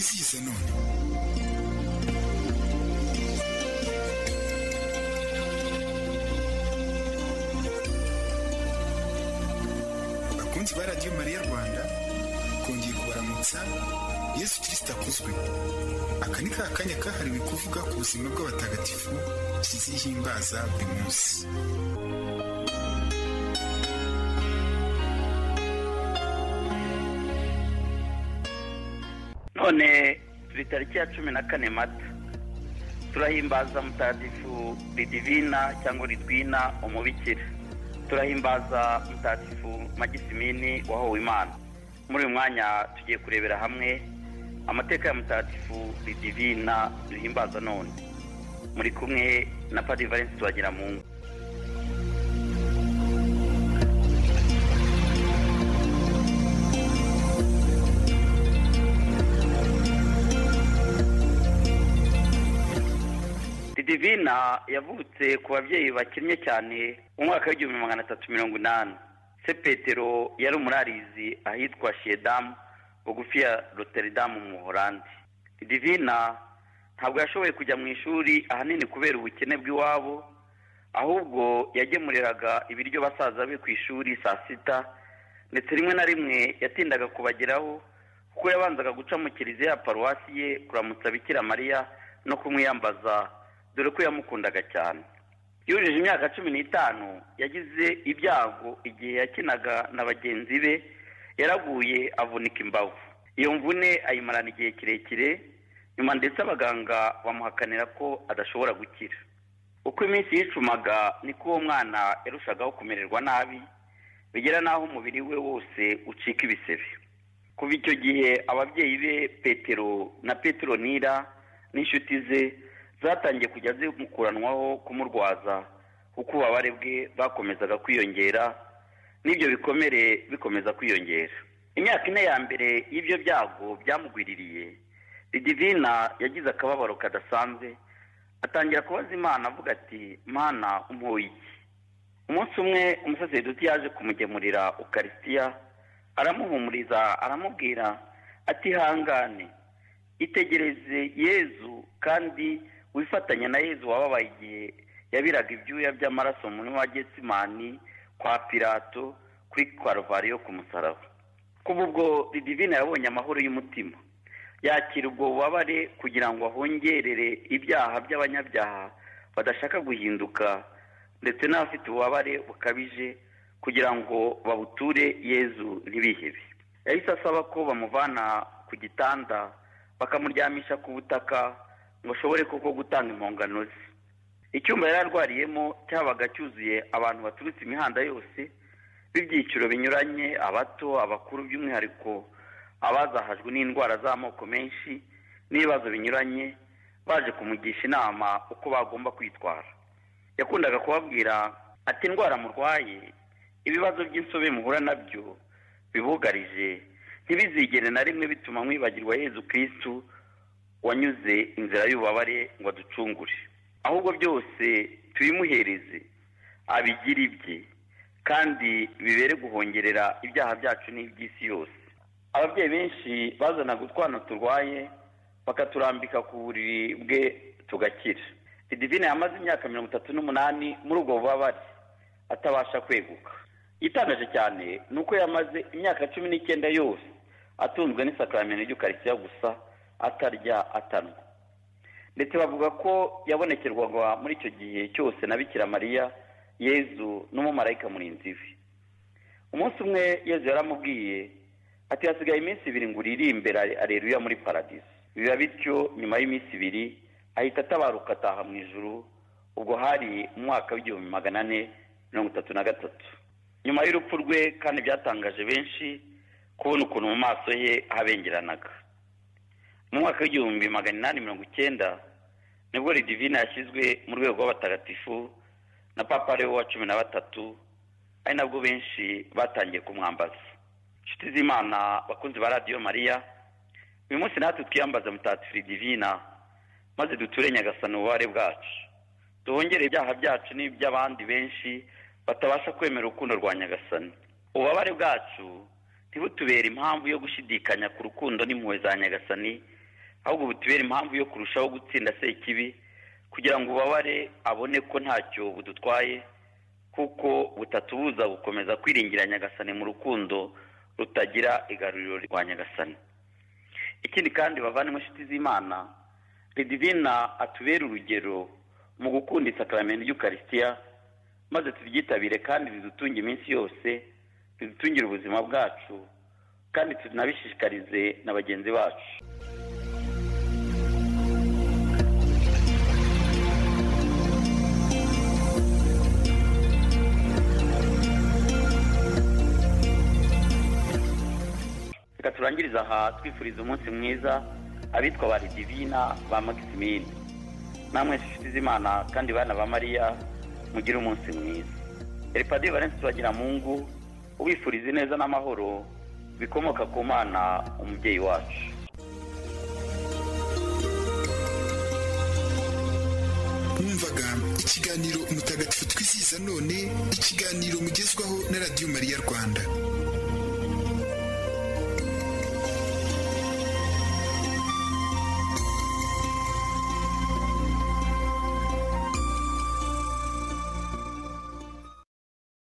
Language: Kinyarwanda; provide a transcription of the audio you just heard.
twizihize none. Bakunzi ba Radio Maria Rwanda, kongeye kubaramutsa. Yesu Kristo akuzwe. Aka ni ka kanya kahariwe kuvuga ku buzima bw'abatagatifu kizihimbaza buri munsi. None turi tariki ya 14 Mata, turahimbaza mutagatifu Lidivina cyangwa Lidwina umubikira. Turahimbaza mutagatifu Magisimini wahowe Imana. Muri uyu mwanya tugiye kurebera hamwe amateka ya mutagatifu Lidivina duhimbaza none. Muri kumwe na Padiri Valens Twagiramungu. Lidivina yavutse ku babyeyi bakinnye cyane mu mwaka w'1380. Se Petero yari umurarizi ahitwa Schiedam bugufi ya Rotterdam mu Holandi. Lidivina ntabwo yashoboye kujya mu ishuri ahanini kubera ubukene bw'iwabo, ahubwo yagemuriraga ibiryo basaza be ku ishuri saa sita, ndetse rimwe na rimwe yatindaga kubageraho kuko yabanzaga guca mu kiliziya ya paruwasi ye kuramutsa Bikira Mariya no kumwiyambaza, dore ko yamukundaga cyane. Yujuje imyaka 15 yagize ibyago igihe yakinaga na bagenzi be, yaraguye avunika imbavu. Iyo mvune ayimarana igihe kirekire, nyuma ndetse abaganga bamuhakanira ko adashobora gukira. Uko iminsi yicumaga niko uwo mwana yarushagaho kumererwa nabi, bigera naho umubiri we wose ucika ibisebe. Kuva icyo gihe ababyeyi be Petero na Petronira n'inshuti ze zatangiye kujya zimukuranwaho kumurwaza, kuko ububabare bwe bakomezaga kwiyongera n'ibyo bikomere bikomeza kwiyongera. Imyaka 4 ya mbere y'ibyo byago byamugwiririye, Lidivina yagize akababaro kadasanzwe, atangira kubaza Imana avuga ati, Mana umpoye iki? Umunsi umwe umusaseridoti yaje kumugemurira Ukaristiya, aramuhumuriza aramubwira ati, hangane, itegereze Yezu kandi wifatanya na Yezu wababaye igihe yabiraga ibyuya by'amaraso muri wa Getsimani kwa Pilato kuri Kalvariyo ku musaraba. Kuva ubwo Lidivina yabonye amahoro y'umutima, yakira ubwo bubabare kugira ngo ahongerere ibyaha by'abanyabyaha badashaka guhinduka, ndetse n'abafite ububabare bukabije kugira ngo babuture Yezu ntibihebe. Yahise asaba ko bamuvana ku gitanda bakamuryamisha ku butaka ngo ashobore koko gutanga impongano ze. Icyumba yari arwariyemo cyabaga cyuzuye abantu baturutse imihanda yose b'ibyiciro binyuranye, abato, abakuru, by'umwihariko abazahajwe n'indwara z'amoko menshi n'ibibazo binyuranye, baje kumugisha inama uko bagomba kwitwara. Yakundaga kubabwira ati, indwara murwaye, ibibazo by'insobe muhura nabyo bibugarije, ntibizigere na rimwe bituma mwibagirwa Yezu Kristo wanyuze inzira y'ububabare ngo aducungure. Ahubwo byose tubimuhereze abigira ibye, kandi bibere guhongerera ibyaha byacu n'iby'isi yose. Ababyeyi benshi bazanaga utwana turwaye bakaturambika ku buriri bwe tugakira. Lidivina yamaze imyaka 38 muri ubwo bubabare atabasha kweguka. Itangaje cyane nuko yamaze imyaka 19 yose atunzwe n'isakramento ry'Ukaristiya gusa, atarya atanwa. Ndetse bavuga ko yabonekerwaga muri icyo gihe cyose na Bikira Mariya, Yezu n'umumarayika murinzi we. Umunsi umwe Yezu yaramubwiye ati, hasigaye iminsi 2 ngo uririmbe Aleluya muri paradiso. Biba bityo nyuma y'iminsi 2 ahita atabaruka ataha mu ijuru. Ubwo hari mu mwaka w'1433. Nyuma y'urupfu rwe kandi byatangaje benshi kubona ukuntu mu maso ye habengeranaga. Mu mwaka w'1890 nibwo Lidivina yashyizwe mu rwego rw'abatagatifu na Papa Leo wa 13, ari nabwo benshi batangiye kumwambaza. Inshuti z'Imana bakunzi ba Radio Maria, uyu munsi natwe twiyambaza mutagatifu Lidivina, maze duture Nyagasani ububabare bwacu, duhongere ibyaha byacu n'iby'abandi benshi batabasha kwemera urukundo rwa Nyagasani. Ububabare bwacu ntibutubere impamvu yo gushidikanya ku rukundo n'impuhwe za Nyagasani, ahubwo butubera impamvu yo kurushaho gutsinda sekibi, kugira ngo ubabare abone ko ntacyo budutwaye, kuko butatubuza gukomeza kwiringira Nyagasani mu rukundo rutagira igaruriro rwa Nyagasani. Ikindi kandi bavandimwe inshuti z'Imana, Redivina atubera urugero mu gukunda isakaramentu ry'Ukaristiya, maze turyitabire kandi ridutunge iminsi yose, ridutungire ubuzima bwacu, kandi tunabishishikarize na bagenzi bacu. Reka turangiriza aha twifuriza umunsi mwiza abitwa ba Redivina ba Maximine. Namwe inshuti z'Imana kandi bana ba Mariya, mugire umunsi mwiza. Padiri Valens Twagiramungu ubifuriza neza n'amahoro bikomoka ku Mana umubyeyi wacu. Mwumvaga ikiganiro umutagatifu twizihiza none, ikiganiro mugezwaho na Radio Mariya Rwanda.